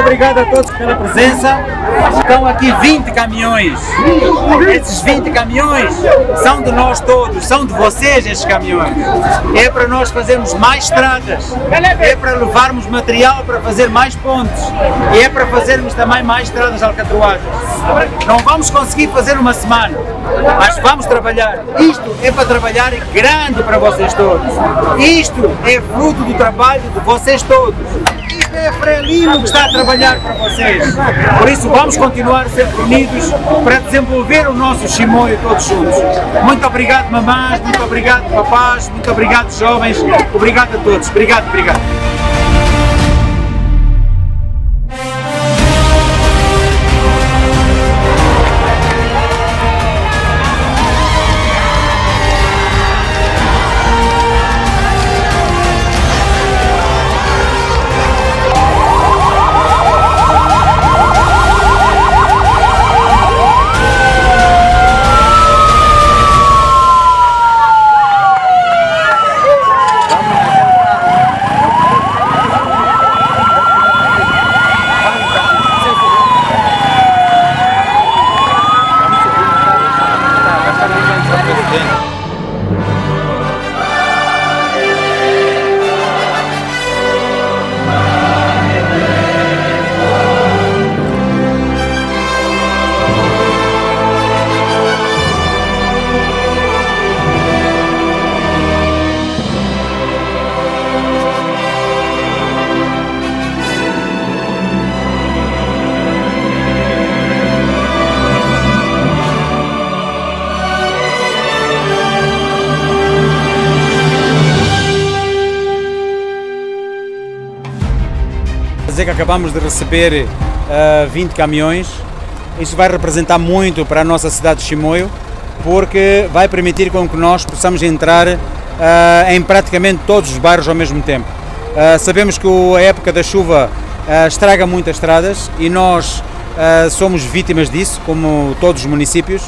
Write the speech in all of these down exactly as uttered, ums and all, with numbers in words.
obrigado a todos pela presença. Estão aqui vinte caminhões. Esses vinte caminhões são de nós todos, são de vocês esses caminhões. É para nós fazermos mais estradas, é para levarmos material para fazer mais pontes e é para fazermos também mais estradas alcatroadas. Não vamos conseguir fazer uma semana, mas vamos trabalhar. Isto é para trabalhar grande para vocês todos. Isto é fruto do trabalho de vocês todos. Isto é Frelimo que está a trabalhar para vocês. Por isso vamos continuar sempre unidos para desenvolver o nosso Chimoio todos juntos. Muito obrigado, mamãs, muito obrigado, papás, muito obrigado, jovens. Obrigado a todos. Obrigado, obrigado. Dizer que acabamos de receber uh, vinte caminhões. Isto vai representar muito para a nossa cidade de Chimoio, porque vai permitir com que nós possamos entrar uh, em praticamente todos os bairros ao mesmo tempo. Uh, sabemos que a época da chuva uh, estraga muitas estradas e nós uh, somos vítimas disso, como todos os municípios.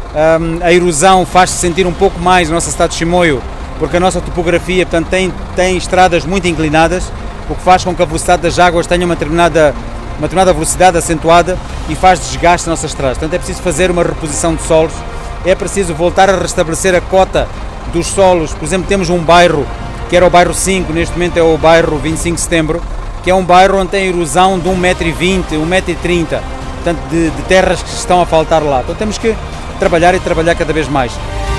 Um, a erosão faz-se sentir um pouco mais na nossa cidade de Chimoio, porque a nossa topografia, portanto, tem, tem estradas muito inclinadas, o que faz com que a velocidade das águas tenha uma determinada, uma determinada velocidade acentuada e faz desgaste nas nossas estradas. Portanto, é preciso fazer uma reposição de solos, é preciso voltar a restabelecer a cota dos solos. Por exemplo, temos um bairro, que era o bairro cinco, neste momento é o bairro vinte e cinco de setembro, que é um bairro onde tem erosão de um metro e vinte, um metro e trinta, portanto, de, de terras que estão a faltar lá. Então temos que trabalhar e trabalhar cada vez mais.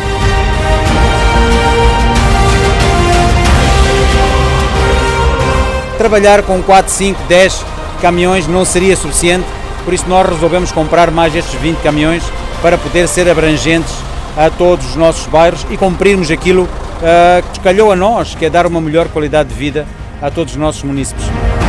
Trabalhar com quatro, cinco, dez caminhões não seria suficiente, por isso nós resolvemos comprar mais estes vinte caminhões para poder ser abrangentes a todos os nossos bairros e cumprirmos aquilo uh, que calhou a nós, que é dar uma melhor qualidade de vida a todos os nossos munícipes.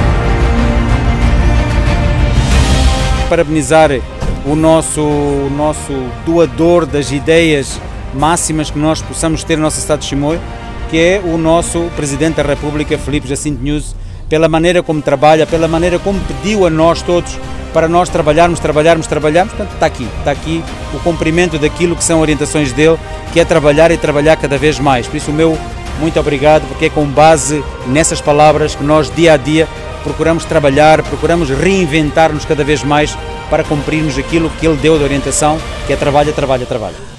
Parabenizar o nosso, o nosso doador das ideias máximas que nós possamos ter na nossa cidade de Chimoio, que é o nosso Presidente da República, Filipe Jacinto Nyusi, pela maneira como trabalha, pela maneira como pediu a nós todos para nós trabalharmos, trabalharmos, trabalharmos. Portanto, está aqui, está aqui o cumprimento daquilo que são orientações dele, que é trabalhar e trabalhar cada vez mais. Por isso o meu muito obrigado, porque é com base nessas palavras que nós dia a dia procuramos trabalhar, procuramos reinventar-nos cada vez mais para cumprirmos aquilo que ele deu de orientação, que é trabalho, trabalho, trabalho.